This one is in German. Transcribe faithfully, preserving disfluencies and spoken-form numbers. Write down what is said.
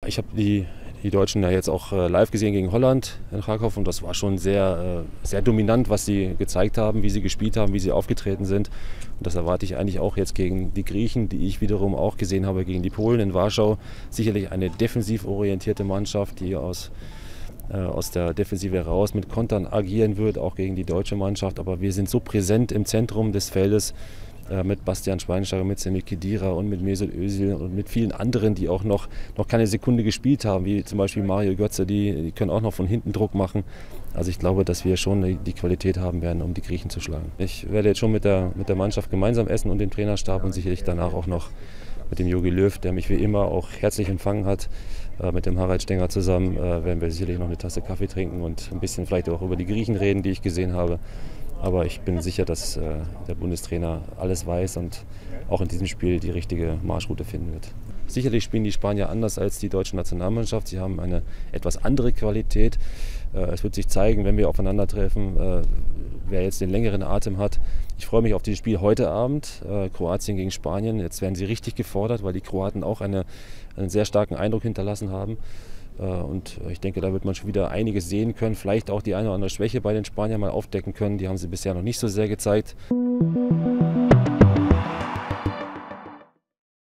Ich habe die, die Deutschen ja jetzt auch äh, live gesehen gegen Holland in Kharkov und das war schon sehr, äh, sehr dominant, was sie gezeigt haben, wie sie gespielt haben, wie sie aufgetreten sind. Und das erwarte ich eigentlich auch jetzt gegen die Griechen, die ich wiederum auch gesehen habe gegen die Polen in Warschau. Sicherlich eine defensiv orientierte Mannschaft, die aus, äh, aus der Defensive heraus mit Kontern agieren wird, auch gegen die deutsche Mannschaft. Aber wir sind so präsent im Zentrum des Feldes, mit Bastian Schweinsteiger, mit Semih Khedira und mit Mesut Özil und mit vielen anderen, die auch noch, noch keine Sekunde gespielt haben, wie zum Beispiel Mario Götze, die, die können auch noch von hinten Druck machen. Also ich glaube, dass wir schon die Qualität haben werden, um die Griechen zu schlagen. Ich werde jetzt schon mit der, mit der Mannschaft gemeinsam essen und dem Trainerstab und sicherlich danach auch noch mit dem Jogi Löw, der mich wie immer auch herzlich empfangen hat. Mit dem Harald Stenger zusammen werden wir sicherlich noch eine Tasse Kaffee trinken und ein bisschen vielleicht auch über die Griechen reden, die ich gesehen habe. Aber ich bin sicher, dass äh, der Bundestrainer alles weiß und auch in diesem Spiel die richtige Marschroute finden wird. Sicherlich spielen die Spanier anders als die deutsche Nationalmannschaft. Sie haben eine etwas andere Qualität. Äh, es wird sich zeigen, wenn wir aufeinandertreffen, äh, wer jetzt den längeren Atem hat. Ich freue mich auf dieses Spiel heute Abend, äh, Kroatien gegen Spanien. Jetzt werden sie richtig gefordert, weil die Kroaten auch eine, einen sehr starken Eindruck hinterlassen haben. Und ich denke, da wird man schon wieder einiges sehen können, vielleicht auch die eine oder andere Schwäche bei den Spaniern mal aufdecken können. Die haben sie bisher noch nicht so sehr gezeigt.